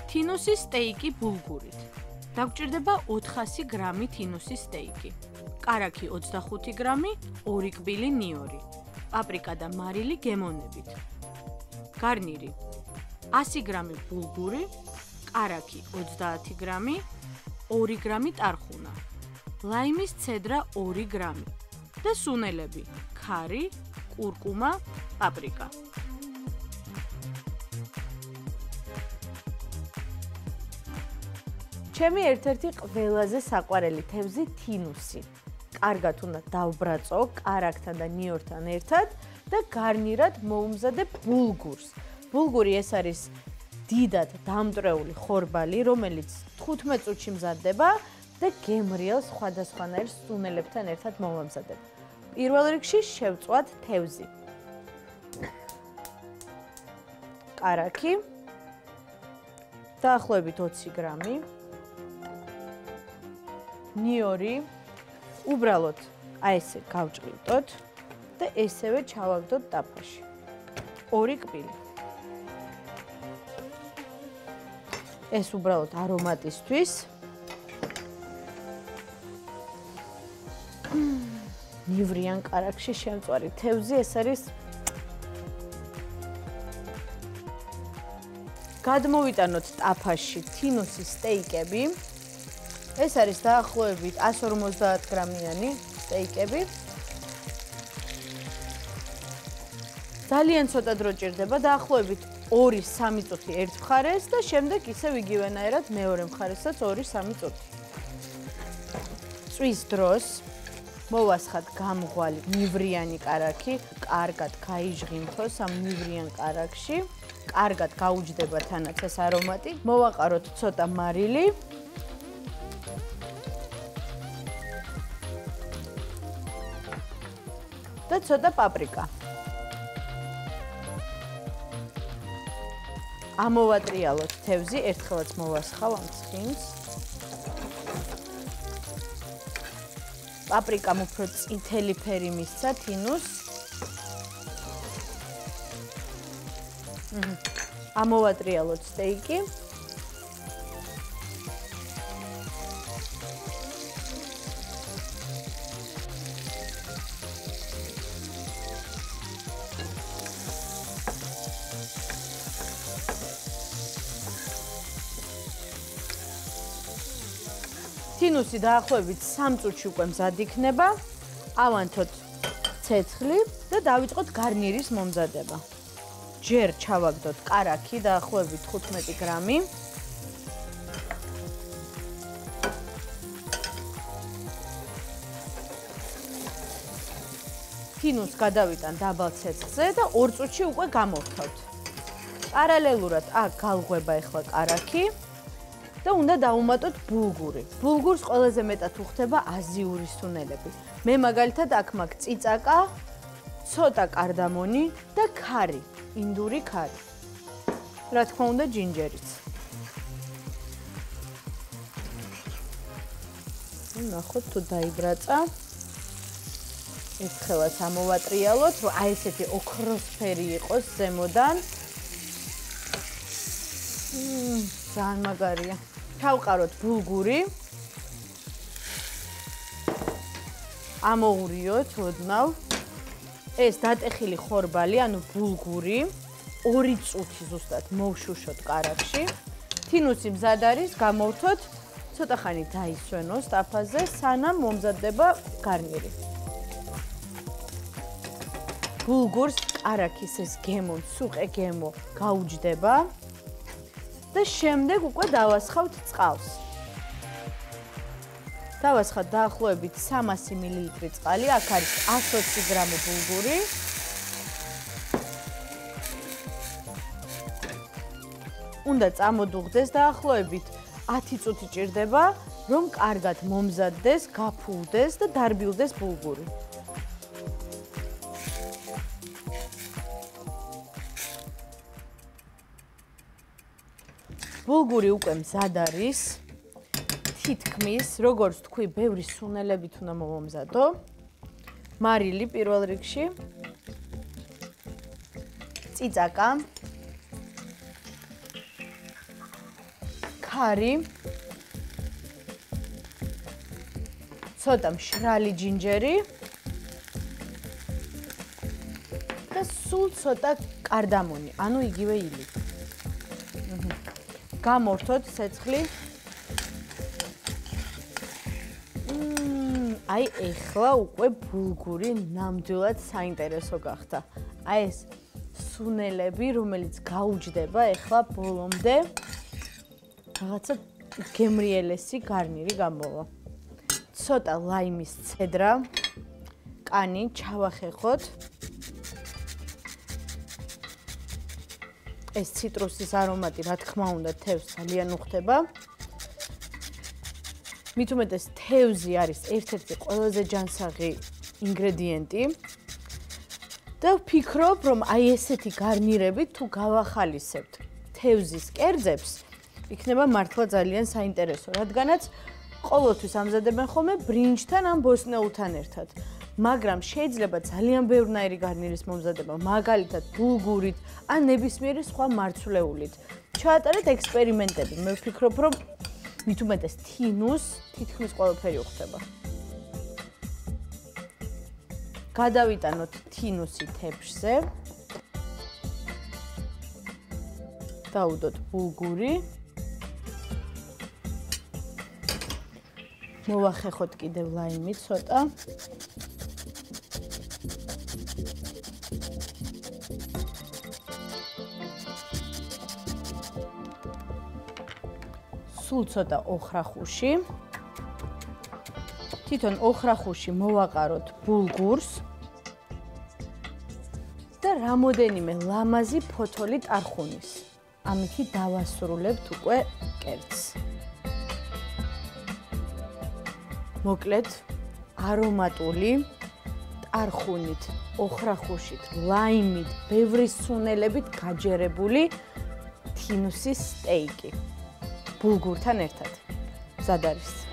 თინუსის სტეიკი ბულგურით. დაგჭირდება 400 გრამი თინუსის სტეიკი. კარაქი 25 გრამი, 2 კბილი ნიორი. პაპრიკა და მარილი გემოვნებით. გარნირი 100 გრამი ბულგური, კარაქი 30 გრამი, 2 გრამი ტარხუნა. ლაიმის ცედრა 2 გრამი და სუნელები ქარი, კურკუმა, პაპრიკა. ჩემი ერთ-ერთი ყველაზე საყვარელი თევზი თინუსი. კარგად უნდა დავბრაწო კარაქთან და ნიორთან ერთად და გარნირად მოვუმზადებ ბულგურს. ბულგური ეს არის დიდად დამტვრეული ხორბალი, რომელიც 15 წუთში მზადდება და გემრიელ სხვადასხვანაირ სუნელებთან ერთად მოვამზადებ. პირველ რიგში შევწვათ თევზი. კარაქი დაახლოებით 20 გრამი. ნიორი უბრალოდ აი ესე გავჭყივდოთ და ესევე ჩავაგდოთ ტაფაში. 2 კბილი. ეს უბრალოდ არომატისთვის. ნივრიან კარაქში შემწვარი თევზი ეს არის. გადმოვიტანოთ ტაფაში თინუსის სტეიკები. ეს არის დაახლოებით 150 გრამიანი სტეიკები. ძალიან ცოტა დრო ჭირდება, დაახლოებით 2-3 წუთი ერთ მხარეს და შემდეგ ისევ იგივენაირად მეორე მხარესაც 2-3 წუთი. წვის დროს მოვასხათ გამღვალი ნივრიანი კარაქი, კარგად გაიჟღიმთოს ამ ნივრიან კარაქში, კარგად გაუჯდება თანაც ეს არომატი. მოვაყაროთ ცოტა მარილი. და ცოტა პაპრიკა. ამოვატრიალოთ თევზი, ერთხელაც მოვასხავ ამ ცხიმს. პაპრიკამ უფრო წითელი ფერი მისცა თინუსს. ამოვატრიალოთ სტეიკი. თინუსი დაახლოებით 3 წუთში უკვე მზად იქნება. ავანთოთ ცეცხლი და დავიწყოთ გარნირის მომზადება. ჯერ ჩავაგდოთ კარაქი დაახლოებით 15 გრამი. თინუსს გადავიტან დაბალ ცეცხლზე და 2 წუთში უკვე გამოვთავთ. პარალელურად აქ galღვება ახლა კარაქი. და უნდა დავუმატოთ ბულგური. ბულგურს ყველაზე მეტად უხდება აზიური სუნელები. მე მაგალითად აქ მაქვს წიწაკა, ცოტა კარდამონი და ქარი, ინდური ქარი. რა თქმა უნდა ჯინჯერიც. ნახოთ თუ დაიბრაცა. ერთხელაც ამოვატრიალოთ, რომ აი ესეთი ოქროსფერი იყოს ზემოდან. ძალიან მაგარია. ჩავყაროთ ბულგური. ამოურიოთ ოდნავ. ეს დატეხილი ხორბალი, ანუ ბულგური, 2 წუთი ზუსტად მოვშუშოთ კარაქში. თინუსი მზად არის, გამოვთოთ, ცოტა ხანი დაისვენოს ტაფაზე, სანამ მომზადდება გარნირი. ბულგურს კარაქის ეს გემო, სუყე გემო გაუჯდება. და შემდეგ უკვე დავასხავთ წყალს. დავასხავთ დაახლოებით 300 მილილიტრი წყალი, აქ არის 120 გრამი ბულგური. უნდა წამოდუღდეს დაახლოებით 10 წუთი ჭირდება, რომ კარგად მომზადდეს, გაფუვდეს და დარბილდეს ბულგური. ბულგური უკვე მზად არის. თითქმის, როგორც თქვი, ბევრი სუნელებით უნდა მოვამზადო. მარილი პირველ რიგში. წიწაკა. ქარი, ცოტა მშრალი ჯინჯერი და სულ ცოტა კარდამონი, ანუ იგივე ილი. გამორთოთ ცეცხლი. აი ეხლა უკვე ბულგური ნამდვილად საინტერესო გახდა. აი ეს სუნელები, რომელიც გაუჯდება ეხლა ბოლომდე, რაღაცა გემრიელესი გარნირი გამოვა. ცოტა ლაიმის ცედრა, კანი ჩავახეხოთ. ეს ციტრუსის არომატი, რა თქმა უნდა, თევზს ძალიან უხდება. მით უმეტეს თევზი არის ერთ-ერთი ყველაზე ჯანსაღი ინგრედიენტი. და ვფიქრობ, რომ აი ესეთი გარნირები თუ გავახალისებთ თევზის კერძებს, იქნება მართლა ძალიან საინტერესო, რადგანაც ყოველთვის ამზადებენ ხოლმე ბრინჯთან ან ბოსტნეულთან ერთად. მაგრამ შეიძლება ძალიან ბევრნაირი გარნირის მომზადება, მაგალითად ბულგურით ან ნებისმიერი სხვა მარცვლეულით. ჩაატარეთ ექსპერიმენტები. მე ვფიქრობ, რომ მით უმეტეს თინუს თითქმის ყველაფერი უხდება. გადავიტანოთ თინუსი თეფშზე. დავუდოთ ბულგური. მოვახეხოთ კიდევ ლაიმი ცოტა. სულ ცოტა ოხრახუში. თვითონ ოხრახუში მოვაყაროთ ბულგურს და რამოდენიმე ლამაზი ფოთოლი ტარხუნის. ამითი დავასრულებთ უკვე კერძს. მოკლედ არომატული ტარხუნით, ოხრახუშით, ლაიმით, ბევრი სუნელებით გაჯერებული თინუსის სტეიკი. ბულგურთან ერთად. მზად არის.